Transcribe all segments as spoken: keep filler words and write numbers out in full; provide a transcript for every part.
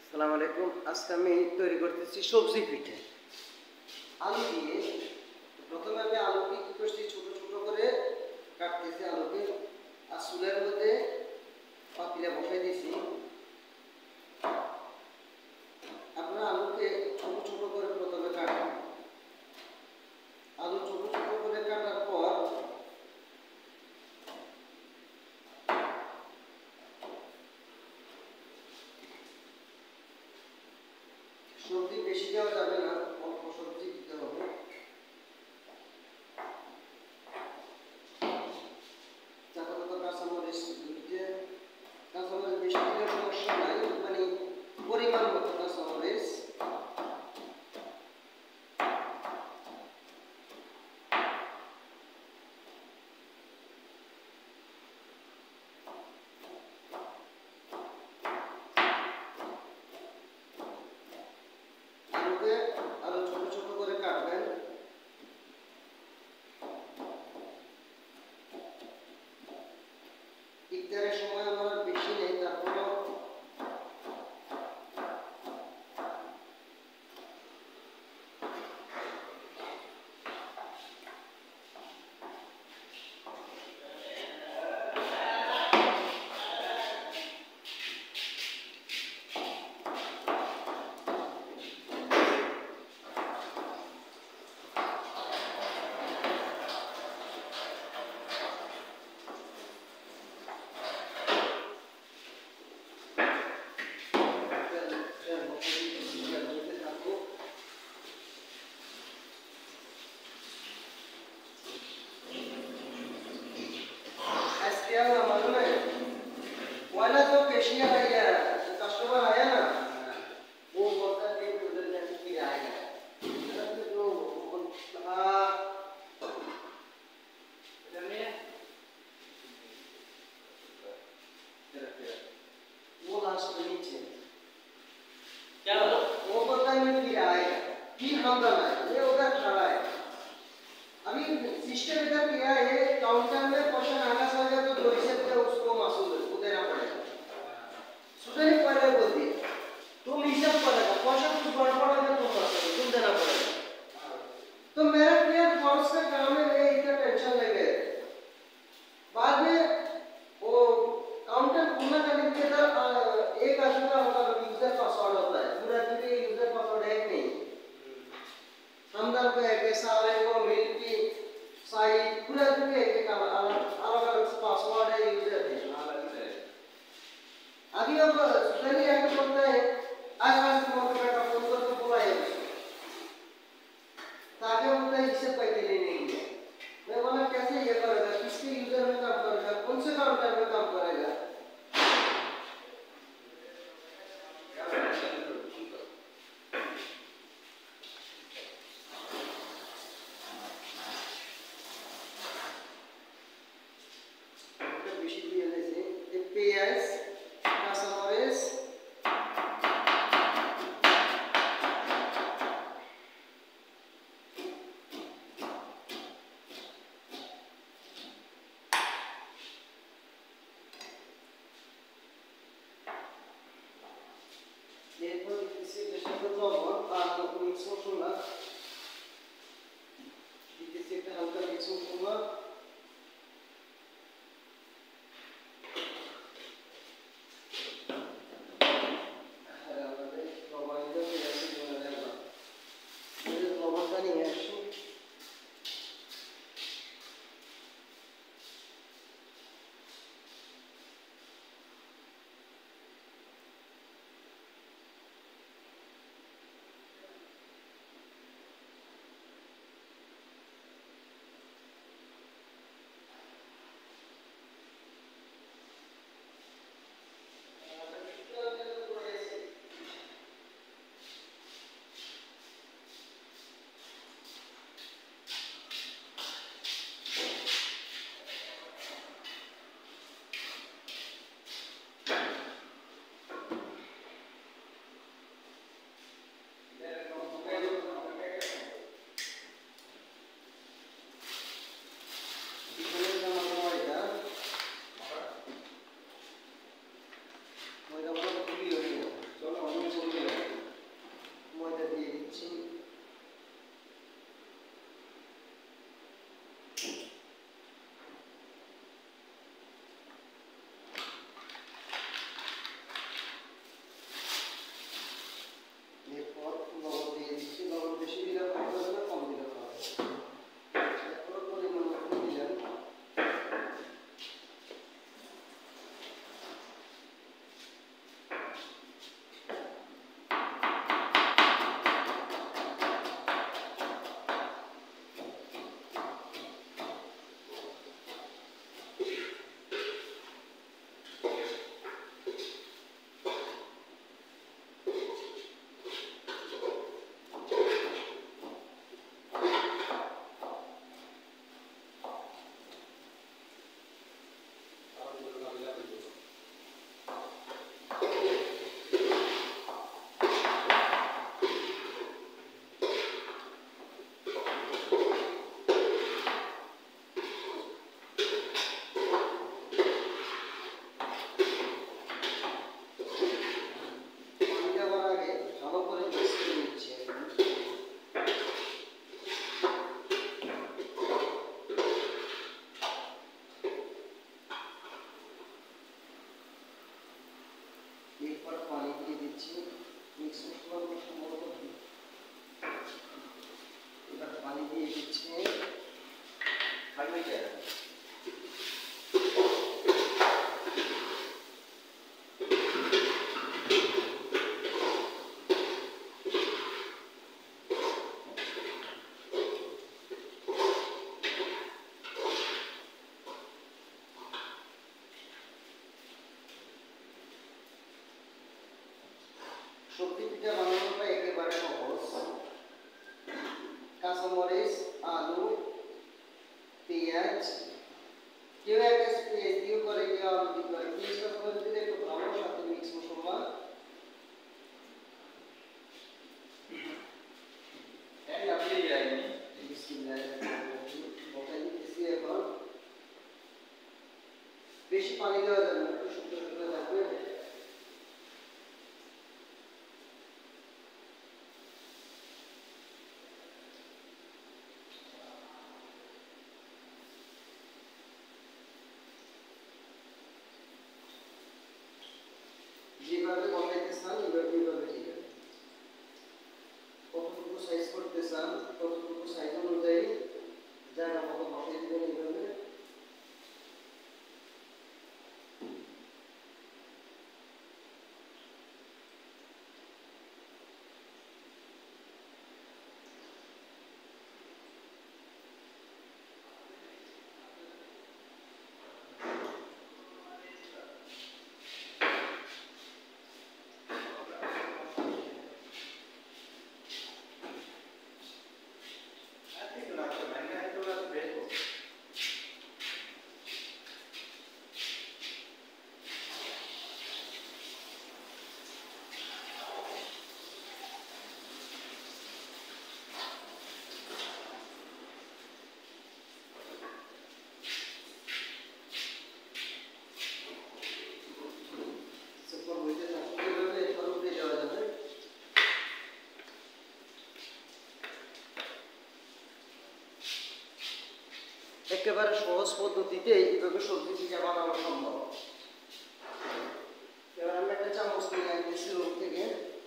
আসসালামু আলাইকুম। আজকে আমি তৈরি করতেছি সবজি পিঠে আলু দিয়ে। প্রথমে আমি আলুকে কি করছি, ছোট ছোট করে কাটতেছি আলুকে, আর চুলের মধ্যে পাতিলা বসাই দিয়েছি। আপনারা আলুকে ছোট ছোট করে প্রথমে কাটবেন। আলু ছোট ছোট করে কাটার পর সবজি বেশি দেওয়া যাবে না, অল্প সবজি দিতে হবে। চাপাতা কাঁচামরিচ দুইটে, কাঁচামরিচ বেশি দিলে সমস্যা নাই, মানে পরিমাণ মতো কাঁচামরিচ। আলুকে আলু ছোট ছোট করে কাটবেন। ইফতারের সময় আমার বেশি নেই, তারপরেও मालूम है वाला जो पेशिया आया कस्टमर आया ना, वो बोलता है कि उधर जाके फिर आएगा। जो वो लास्ट में नीचे क्या बोला, वो बोलता है मैं फिर आएगा, फिर हम बनाए, ये उधर खड़ा है। अभी सिस्टम इधर किया है, काउंटर में क्वेश्चन आना चाहिए तो जो रिसेप्ट है उसको मासूम देना पड़ेगा। सुधर पहले बोल दिए तुम हिसाब करेगा, क्वेश्चन कुछ गड़बड़ है तो तुम देना पड़ेगा। तो मेरा क्लियर फॉर्स का काम है, मैं इतना टेंशन ले गए। बाद में वो काउंटर खुलना करने के इधर एक आदमी का होता है यूजर पासवर्ड होता है, पूरा दिन यूजर पासवर्ड है नहीं। हमदर्द को है कि सारे को मिल की साइड पूरा दिन एक एक अलग अलग पासवर्ड है, यूजर है। अभी अब सुधरी आके बोलते हैं आज आज तुम्हारे बेटा फोन करके बुलाए, ताकि बोलते हैं इससे पैसे लेने नहीं है। मैं बोला कैसे ये करेगा, किसके यूजर में काम करेगा, कौन से काउंटर में काम करेगा। पेंयाज कांचामरिच এরপর দিতেছি এর সাথে লবণ আর মিক্স মশলা দিতেছি, একটা হালকা মিক্স মশলা। এরপর পানি দিয়ে দিচ্ছি মিক্স মশলাগুলো সম্ভবত এবার পানি দিয়ে দিচ্ছি হাইড্রোজেন সবজি পিঠা বানানোটা একেবারে সহজ কাঁচামরিচ আলু পেঁয়াজ কেউ একটা পেঁয়াজ দিয়েও করে কেউ আলু দিয়ে করে পেঁয়াজ কাঁচামরিচ দিলে একটু ভালো সাথে মিক্স মশলা বেশি পানি দেওয়া যাবে না একটু শুকনো শুকনো থাকবে যেভাবে বানাইতে চান এইভাবে এইভাবে ঠিক আছে কতটুকু সাইজ করতে চান কতটুকু সাইজ অনুযায়ী জায়গা মতো বানিয়ে দিবেন এইভাবে একেবারে সহজ পদ্ধতিতে এইভাবে সবজি পিঠা বানানো সম্ভব এবার আমি একটা চামচ নিয়ে আনতেছি রোদ থেকে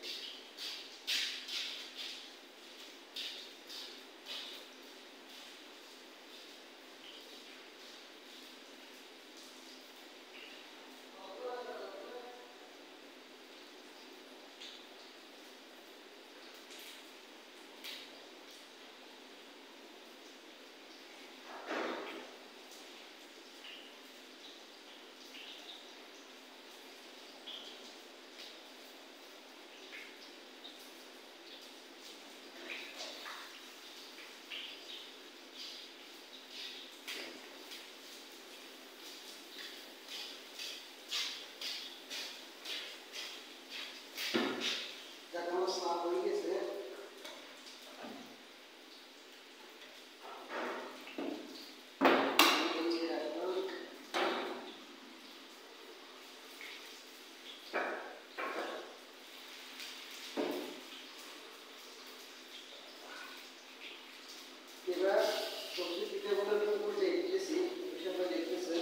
এবার সবজি পিঠাগুলোর উপর যে দিতেছি বিষয়টা দেখতেছে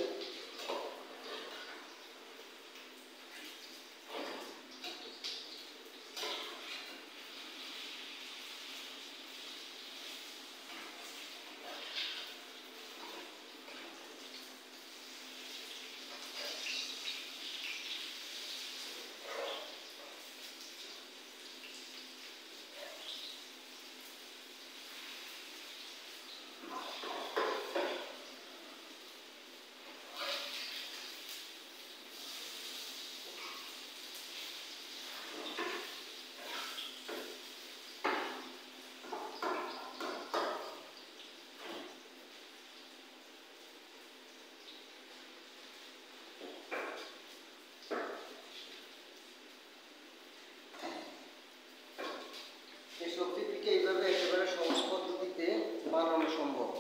এই সবজি পিঠা এইভাবে একেবারে সহজ পদ্ধতিতে বানানো সম্ভব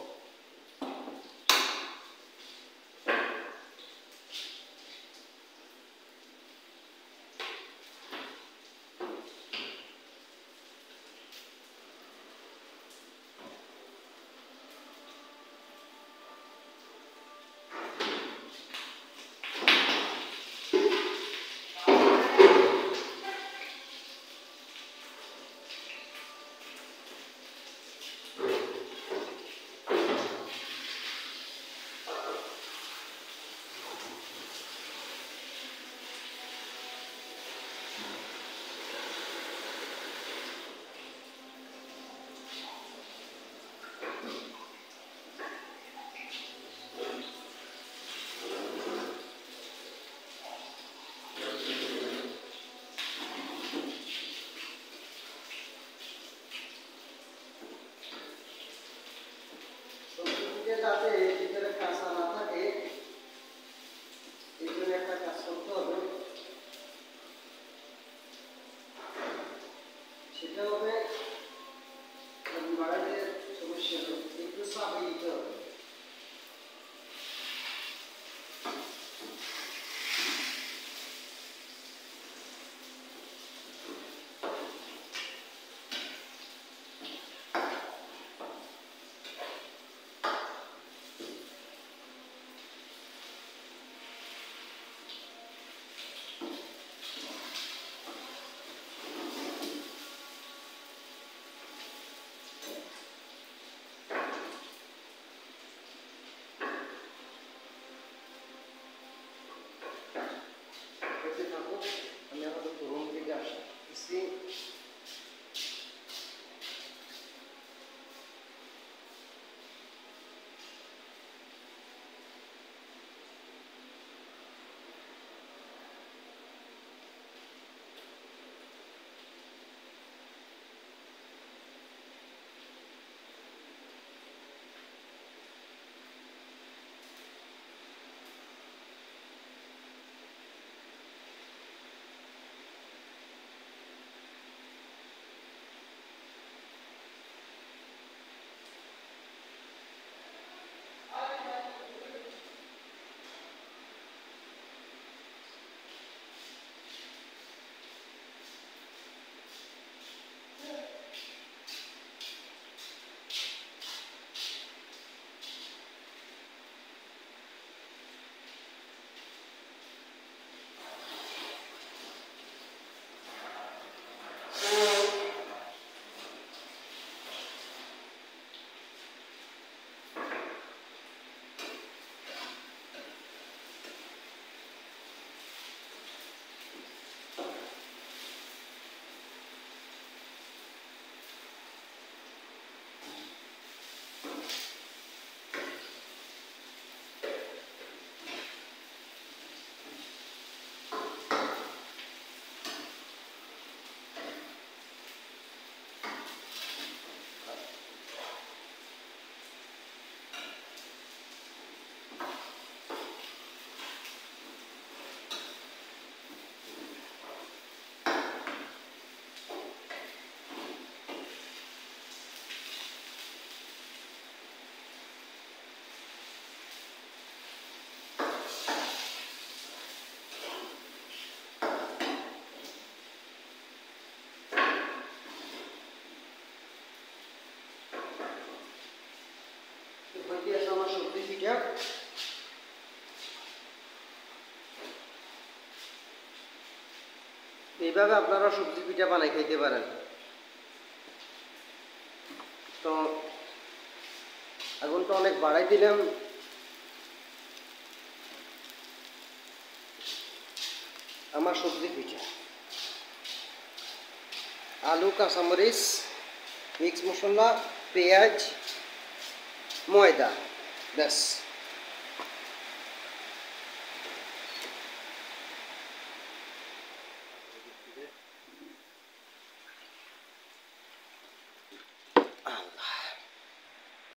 সেটা হবে বাড়াতে সমস্যা হলো একটু চাপে দিতে হবে। আমি আমাদের রুম থেকে আসি। আমার সবজি পিঠা এইভাবে আপনারা সবজি পিঠা বানাই খেতে পারেন। তো আগুনটা অনেক বাড়াই দিলাম। আমার সবজি পিঠা আলু, কাঁচামরিচ, মিক্স মশলা, পেঁয়াজ, ময়দা, ব্যাস।